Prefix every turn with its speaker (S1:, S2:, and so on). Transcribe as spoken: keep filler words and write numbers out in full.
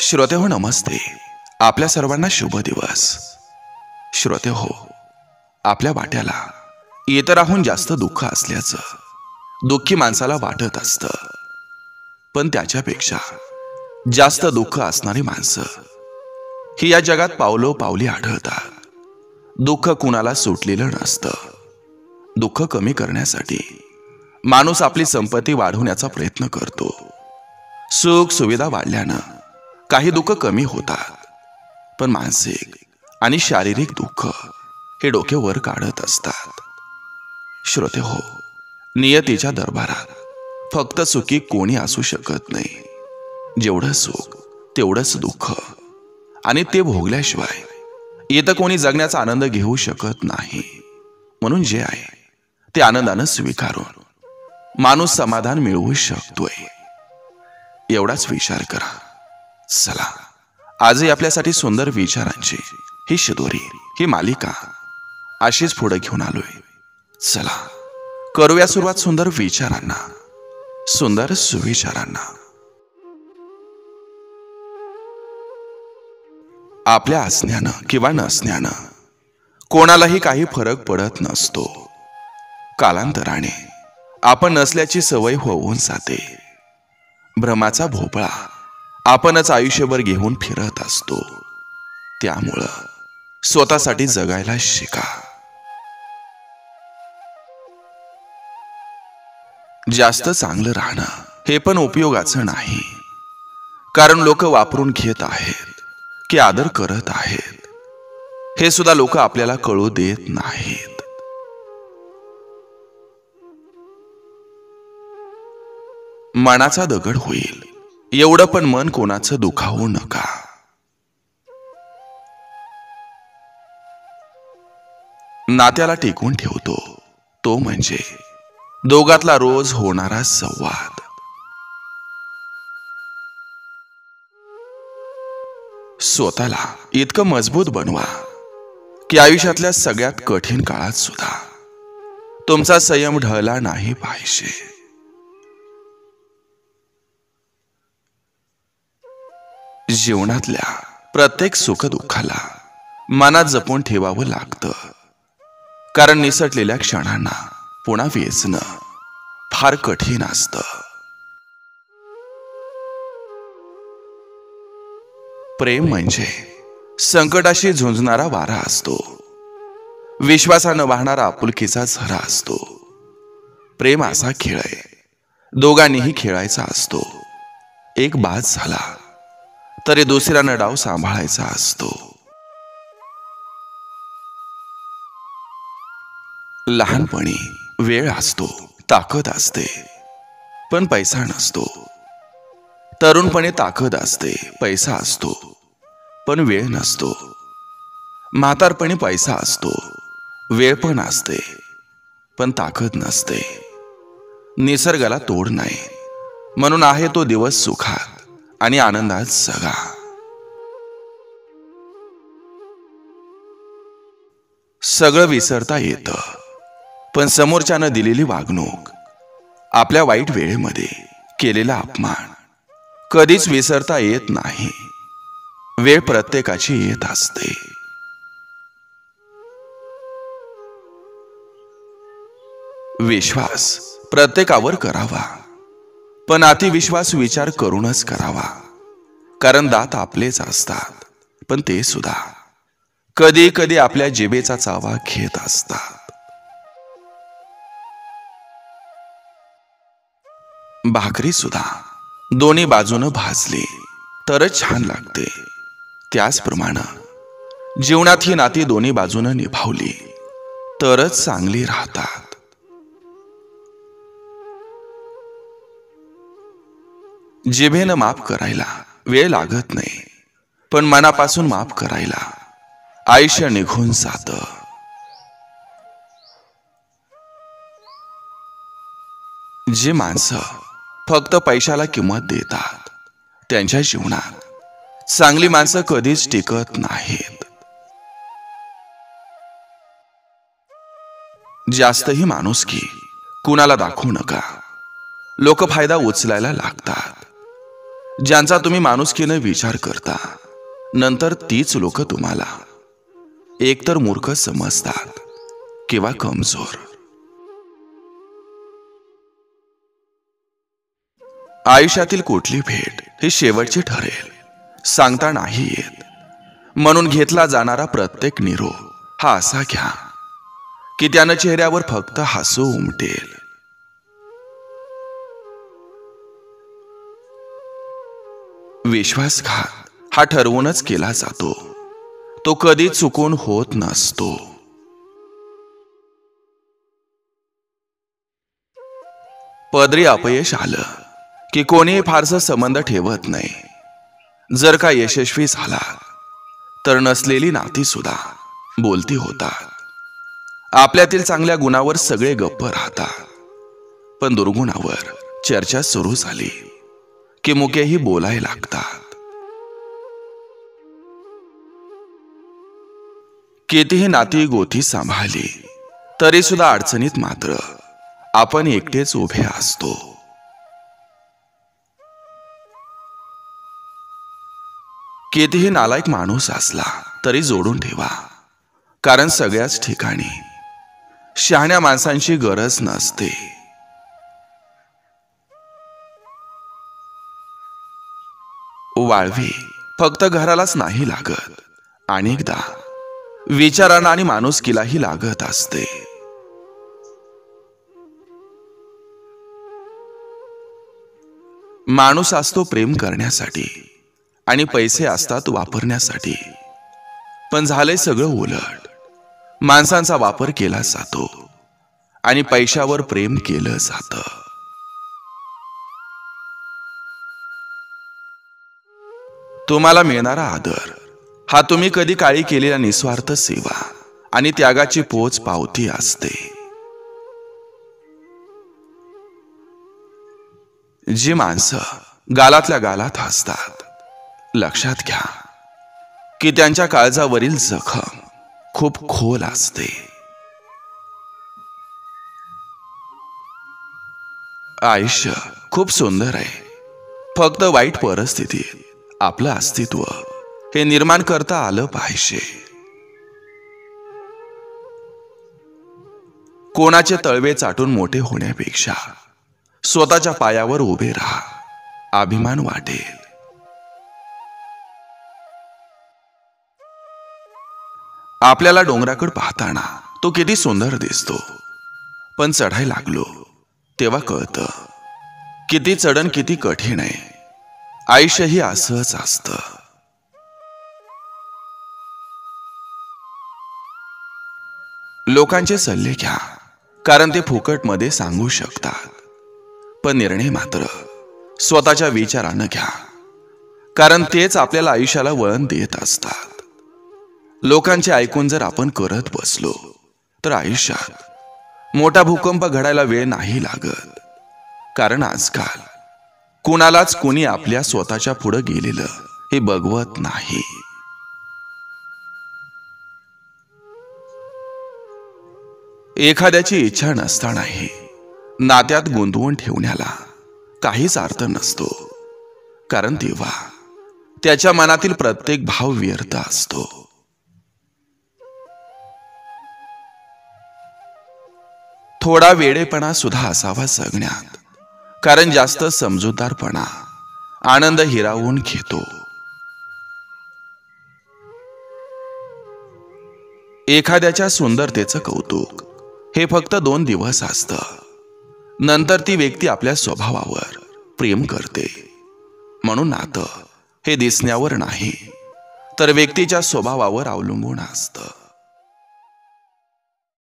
S1: श्रोते हो नमस्ते. आपल्या सर्वांना शुभ दिवस. श्रोते हो, आपल्या वाट्याला इतराहून जास्त दुःख असल्याचं दुःखी माणसाला वाटत असतं, पण त्याच्यापेक्षा जास्त दुःख असणारी माणसं ही या जगात पावलो पावली आढळतात. दुःख कुणाला सुटलेलं नसतं. दुःख कमी करण्यासाठी माणूस आपली संपत्ती वाढवण्याचा प्रयत्न करतो. सुख सुविधा वाढल्यानं काही दुःख कमी होतात, पण मानसिक आणि शारीरिक दुःख हे डोके वर काढत असतात. श्रोते हो, नियतीच्या दरबारात फक्त सुखी कोणी असू शकत नाही. जेवढं सुख तेवढंच दुःख, आणि ते भोगल्याशिवाय इथं कोणी जगण्याचा आनंद घेऊ शकत नाही. म्हणून जे आहे ते आनंदानं स्वीकारून माणूस समाधान मिळवू शकतोय. एवढाच विचार करा. चला, आजही आपल्यासाठी सुंदर विचारांची ही शिदोरी, ही मालिका अशीच पुढे घेऊन आलोय. चला करूया सुरुवात सुंदर विचारांना, सुंदर सुविचारांना. आपल्या असण्यानं किंवा नसण्यानं कोणालाही काही फरक पडत नसतो. कालांतराने आपण नसल्याची सवय होऊन जाते. भ्रमाचा भोपळा आपणच आयुष्यभर घेऊन फिरत असतो. त्यामुळं स्वतःसाठी जगायला शिका. जास्त चांगलं राहणं हे पण उपयोगाचं नाही, कारण लोक वापरून घेत आहेत की आदर करत आहेत हे सुद्धा लोक आपल्याला कळू देत नाहीत. मनाचा दगड होईल एवढं पण मन कोणाचं दुखावू नका. नात्याला टिकून ठेवतो तो म्हणजे दोघातला रोज होणारा संवाद. स्वतःला इतकं मजबूत बनवा की आयुष्यातल्या सगळ्यात कठीण काळात सुद्धा तुमचा संयम ढळला नाही पाहिजे. जीवनातल्या प्रत्येक सुखदुःखाला मनात जपून ठेवावं लागतं, कारण निसटलेल्या क्षणांना पुन्हा वेचणं फार कठीण असतं. प्रेम म्हणजे संकटाशी झुंजणारा वारा असतो. विश्वासानं वाहणारा आपुलकीचा झरा असतो. प्रेम असा खेळ आहे, दोघांनीही खेळायचा असतो. एक बाद झाला तरी दुसऱ्यानं डाव सांभाळायचा असतो. लहानपणी वेळ असतो, ताकद असते, पण पैसा नसतो. तरुणपणी ताकद असते, पैसा असतो, पण वेळ नसतो. म्हातारपणी पैसा असतो, वेळ पण असते, पण ताकद नसते. निसर्गाला तोड नाही, म्हणून आहे तो दिवस सुखात आणि आनंदात जगा. सगळं विसरता येतं, पण समोरच्यानं दिलेली वागणूक, आपल्या वाईट वेळेमध्ये केलेला अपमान कधीच विसरता येत नाही. वेळ प्रत्येकाची येत असते. विश्वास प्रत्येकावर करावा, पण अतिविश्वास विचार करूनच करावा, कारण दात आपलेच असतात, पण ते सुद्धा कधी कधी आपल्या जिभेचा चावा घेत असतात. भाकरी सुद्धा दोन्ही बाजूनं भाजली तरच छान लागते. त्याचप्रमाणे जीवनात ही नाती दोन्ही बाजूनं निभावली तरच चांगली राहतात. जिभेनं माफ करायला वेळ लागत नाही, पण मनापासून माफ करायला आयुष्य निघून जातं. जी माणसं फक्त पैशाला किंमत देतात त्यांच्या जीवनात चांगली माणसं कधीच टिकत नाहीत. जास्तही ज्यांचा तुम्ही माणुसकीने विचार करता, नंतर तीच लोक तुम्हाला एकतर मूर्ख समजतात किंवा कमजोर. आयुष्यातील कुठली भेट ही शेवटची ठरेल सांगता नाही येत. म्हणून घेतला जाणारा प्रत्येक निरोप हा असा घ्या की त्यानं चेहऱ्यावर फक्त हसू उमटेल. विश्वासघात हा ठरवूनच केला जातो, तो कधी चुकून होत नसतो. पदरी अपयश आलं की कोणीही फारसं संबंध ठेवत नाही. जर का यशस्वी झाला तर नसलेली नाती सुद्धा बोलती होतात. आपल्यातील चांगल्या गुणावर सगळे गप्प राहतात, पण दुर्गुणावर चर्चा सुरू झाली की मुकेही बोलायला लागतात. कितीही नाती गोती सांभाळली तरी सुद्धा अडचणीत मात्र आपण एकटेच उभे असतो. कितीही नालायक माणूस असला तरी जोडून ठेवा, कारण सगळ्याच ठिकाणी शहाण्या माणसांची गरज नसते. वाळवी फक्त घरालाच नाही लागत, अनेकदा विचारांना आणि माणुसकीलाही लागत असते. माणूस असतो प्रेम करण्यासाठी आणि पैसे असतात वापरण्यासाठी, पण झाले सगळं उलट. माणसांचा वापर केला जातो आणि पैशावर प्रेम केलं जातं. तुम्हाला मिळणारा आदर हा तुम्ही कधी काळी केलेल्या निस्वार्थ सेवा आणि त्यागाची पोच पावती असते. जी माणसं गालातल्या गालात हसतात, लक्षात घ्या की त्यांच्या काळजावरील जखम खूप खोल असते. आयुष्य खूप सुंदर आहे, फक्त वाईट परिस्थितीत आपलं अस्तित्व हे निर्माण करता आलं पाहिजे. कोणाचे तळवे चाटून मोठे होण्यापेक्षा स्वतःच्या पायावर उभे राहा, अभिमान वाटेल. आपल्याला डोंगराकडे पाहताना तो किती सुंदर दिसतो, पण चढायला लागलो तेव्हा कळतं किती चढण किती कठीण आहे. आयुष्यही असंच असतं. लोकांचे सल्ले घ्या, कारण ते फुकटमध्ये सांगू शकतात, पण निर्णय मात्र स्वतःच्या विचारानं घ्या, कारण तेच आपल्याला आयुष्याला वळण देत असतात. लोकांचे ऐकून जर आपण करत बसलो तर आयुष्यात मोठा भूकंप घडायला वेळ नाही लागत, कारण आजकाल कुणालाच कुणी आपल्या स्वतःच्या पुढे गेलेलं हे बघवत नाही. एखाद्याची इच्छा नसतानाही नात्यात गुंतवून ठेवण्याला काहीच अर्थ नसतो, कारण तेव्हा त्याच्या मनातील प्रत्येक भाव व्यर्थ असतो. थोडा वेडेपणा सुद्धा असावा जगण्यात, कारण जास्त समजूतदारपणा आनंद हिरावून घेतो. एखाद्याच्या सुंदरतेचं कौतुक हे फक्त दोन दिवस असतं, नंतर ती व्यक्ती आपल्या स्वभावावर प्रेम करते. म्हणून नातं हे दिसण्यावर नाही तर व्यक्तीच्या स्वभावावर अवलंबून असतं.